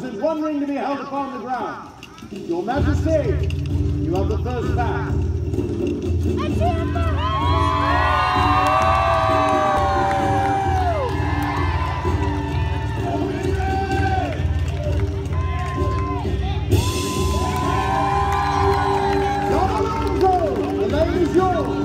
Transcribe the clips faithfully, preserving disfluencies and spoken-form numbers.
and one ring to be held upon the ground. Your Majesty, you have the first pass. Don Alonso, the lane is yours.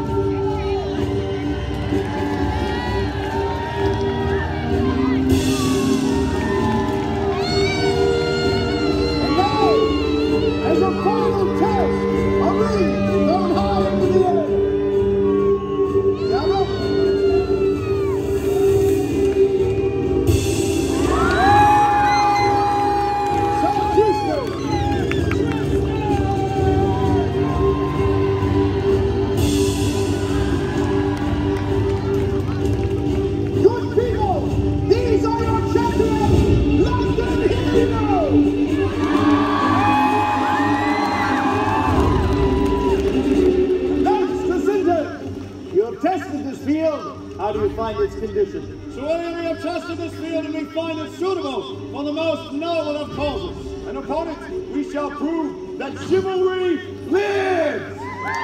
As a final test, a ring thrown high into the air. Gallop. Southeastern. Good people, these are your champions, London Heroes. Tested this field, how do you find its condition? So we have tested this field and we find it suitable for the most noble of causes. And upon it, we shall prove that chivalry lives!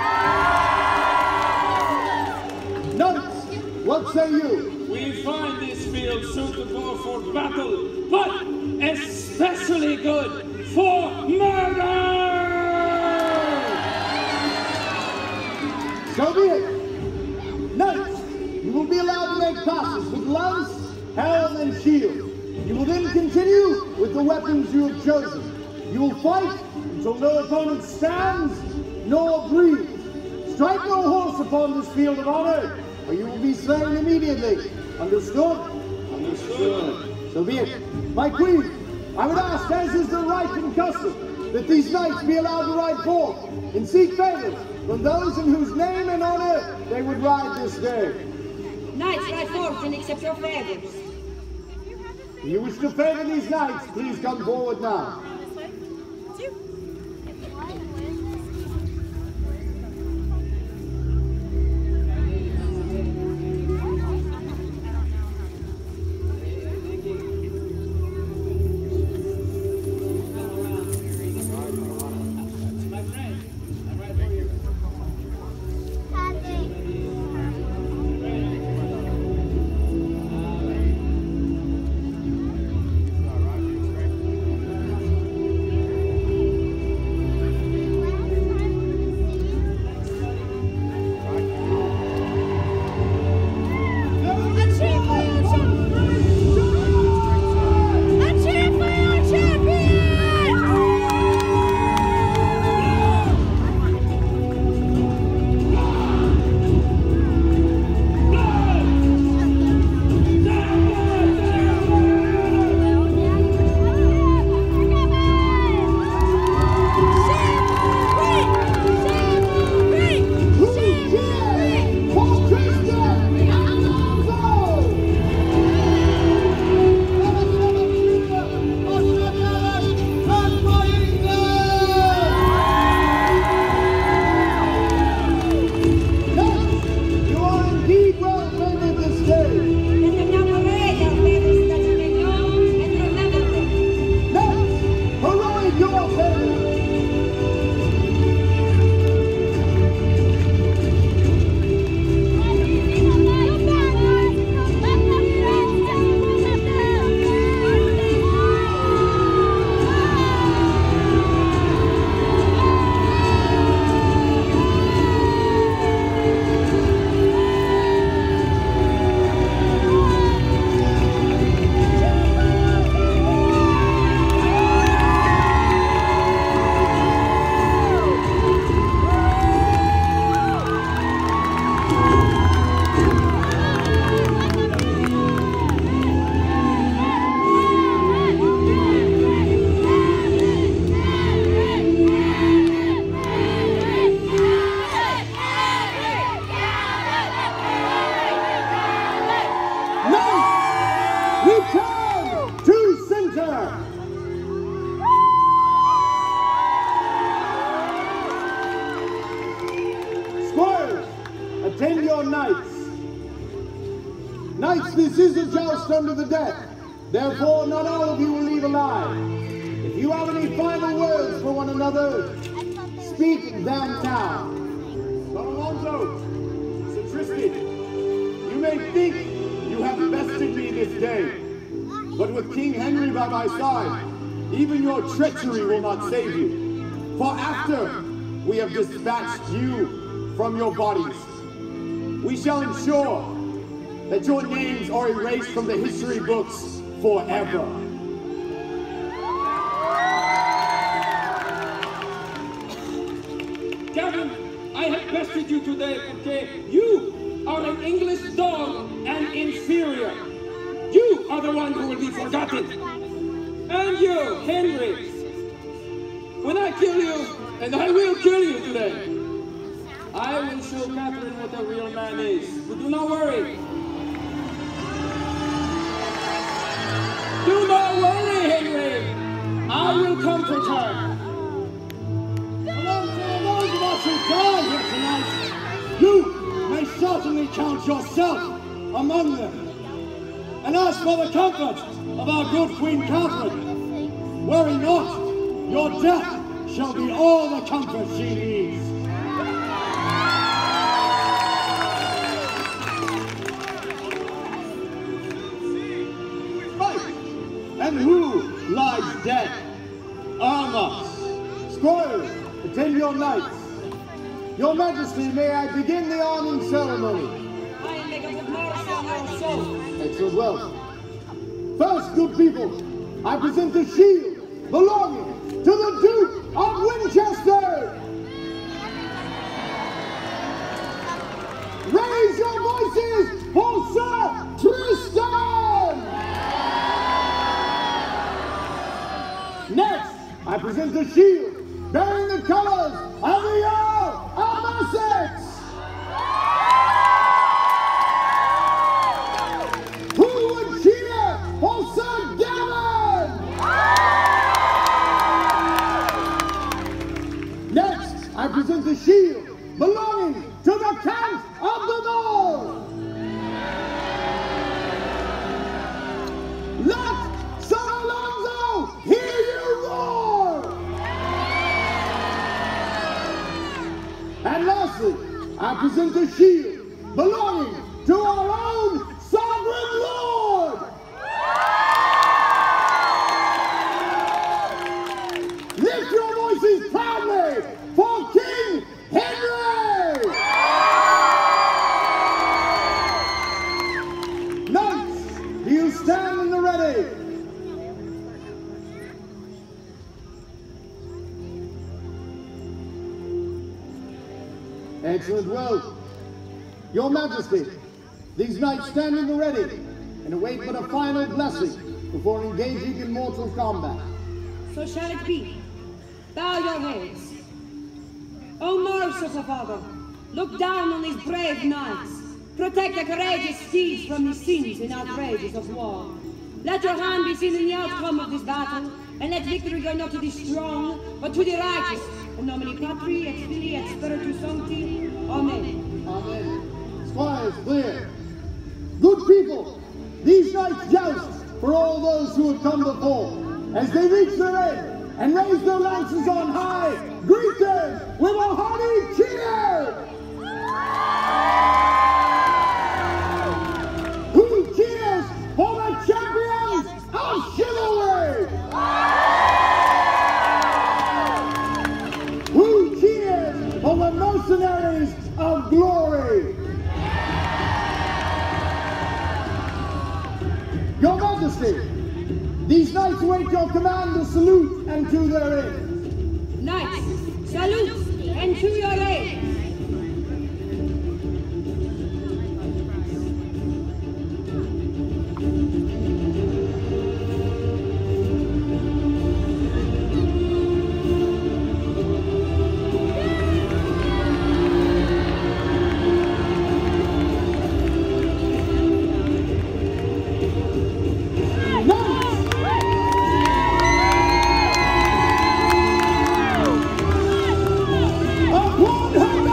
Knights, what say you? We find this field suitable for battle, but especially good for murder! So be it. Knights, you will be allowed to make passes with lance, helm, and shield. You will then continue with the weapons you have chosen. You will fight until no opponent stands nor breathes. Strike no horse upon this field of honor, or you will be slain immediately. Understood? Understood. So be it. My queen, I would ask, as is the right and custom, that these knights be allowed to ride forth and seek favors from those in whose name and honor they would ride this day. Knights, ride forth and accept your favors. If you wish to favor these knights, please come forward now. Attend your knights. Knights, this is a joust unto the death. Therefore, not all of you will leave alive. have any final words for one another, speak them now. Don Alonso, Sir Tristan, you may think you have bested me this day, but with King Henry by my side, even your treachery will not save you. For after we have dispatched you from your bodies, we shall ensure that your names are erased from the history books forever. Gavin, I have bested you today, okay? You are an English dog and inferior. You are the one who will be forgotten. And you, Henry, when I kill you, and I will kill you today, I will show Catherine what a real man is. But do not worry. Do not worry, Henry. I will comfort her. Alonso, those of us who died here tonight, you may certainly count yourself among them. And as for the comfort of our good Queen Catherine, worry not, your death shall be all the comfort she needs. Right, and who lies dead? Armas. Squires, attend your knights. Your Majesty, may I begin the arming ceremony? I make a good mercy on your soul. Excellent, well. First, good people, I present the shield belonging to the Duke of Winchester. Raise your voices for Sir Tristan! Next, I present the shield bearing the colors of the Earl of Essex. Who would cheer for Sir Gavin? Next, I present the shield belonging to the Count of the North. Let Sir Alonso hear you roar! And lastly, I present the shield belonging to our own Sovereign Lord! Lift your voices proudly for King Henry! Knights, do you stand in the ready? Excellent, well, Your Majesty, these knights stand in the ready and await but a final blessing before engaging in mortal combat. So shall it be. Bow your heads. O merciful Father, look down on these brave knights. Protect the courageous steeds from the sins and outrages of war. Let your hand be seen in the outcome of this battle, and let victory go not to the strong, but to the righteous. In nomine Patri, et Filii, et Spiritus Sancti. Amen. Amen. Squires, clear. Good people, these knights joust for all those who have come before. As they reach their end and raise their lances on high, greet them with a hearty cheer! Who cheers for the champions of chivalry? Who cheers for the mercenaries of glory? Your Majesty, these knights await your command to salute and to their aid. Knights, salute and to your aid. Upon her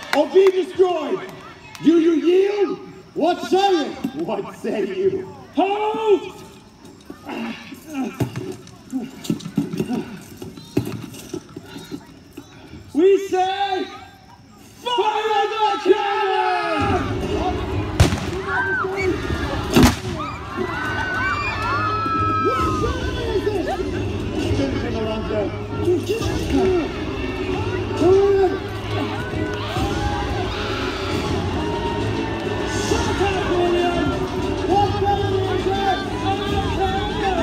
or be destroyed. Do you yield? What say you? What say you? Halt! We say, fire the cannon! What cannon is this? Citizen Alonso. Come Shut up, William! What cannon is this? Another cannon!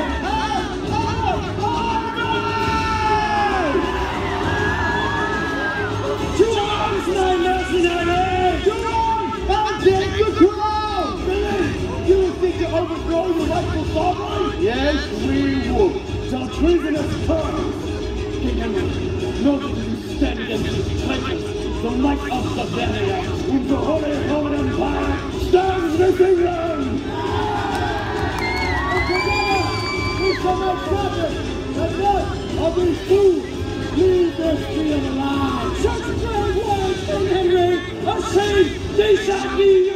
To arms, my mercenary! To arms and take the crown! Billy, you think to overthrow the rightful sovereign? Yes, we would. Shall treasonous terms. King Henry, know that you stand against this traitors, the light of Bavaria, whom the Holy Roman Empire stands with England! And together we shall make certain that none of these fools leave this field alive. Such brave words, King Henry! A shame they shall be